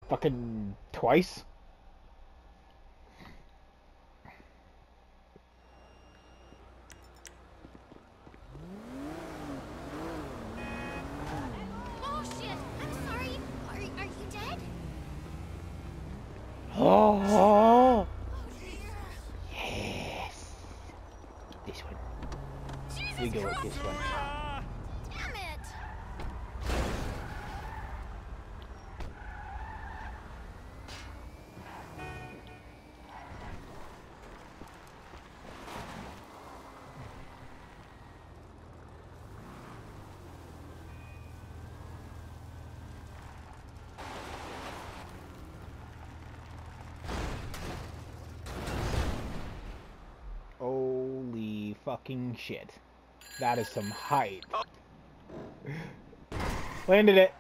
Fucking twice. Oh shit! I'm sorry. Are you dead? Oh, Oh dear. yes. This one. Jesus We go with Christ! this one. Damn it! Holy fucking shit. That is some height. Landed it.